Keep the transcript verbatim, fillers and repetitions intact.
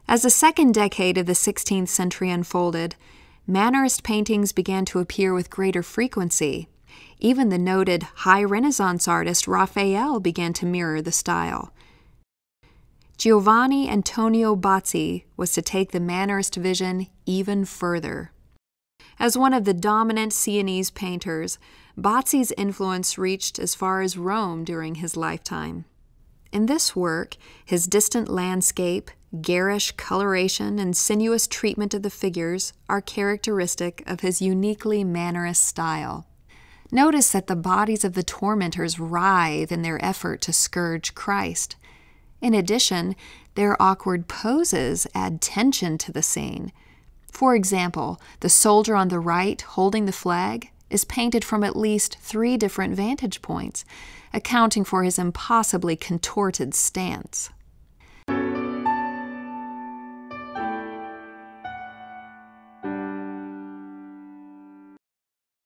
As the second decade of the sixteenth century unfolded, Mannerist paintings began to appear with greater frequency. Even the noted high Renaissance artist Raphael began to mirror the style. Giovanni Antonio Bazzi was to take the Mannerist vision even further. As one of the dominant Sienese painters, Bazzi's influence reached as far as Rome during his lifetime. In this work, his distant landscape, garish coloration, and sinuous treatment of the figures are characteristic of his uniquely Mannerist style. Notice that the bodies of the tormentors writhe in their effort to scourge Christ. In addition, their awkward poses add tension to the scene. For example, the soldier on the right holding the flag is painted from at least three different vantage points, accounting for his impossibly contorted stance.